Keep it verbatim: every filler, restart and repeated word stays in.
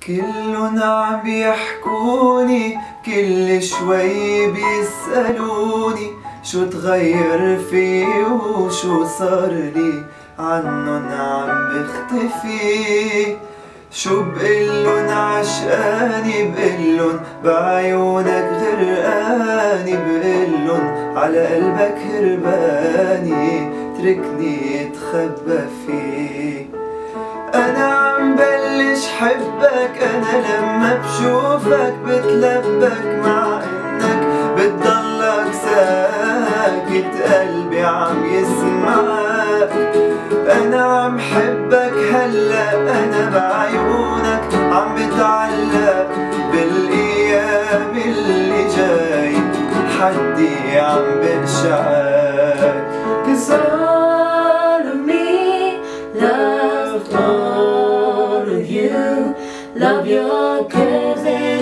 كلن عم بيحكوني كل شوي بيسألوني شو تغير فيه وشو صار لي عنن عم بختفي. شو بقلن عشقاني بقلن بعيونك غرقاني بقلن على قلبك هرباني تركني اتخبى فيه. أنا عم بلش حبك أنا لما بشوفك بتلبك مع إنك بتضلك ساكت قلبي عم يسمعك. أنا عم حبك هلأ أنا بعيونك عم بتعلق بالأيام اللي جاي حدي عم بقشعك. Cause all of me loves all of you. Love your curves and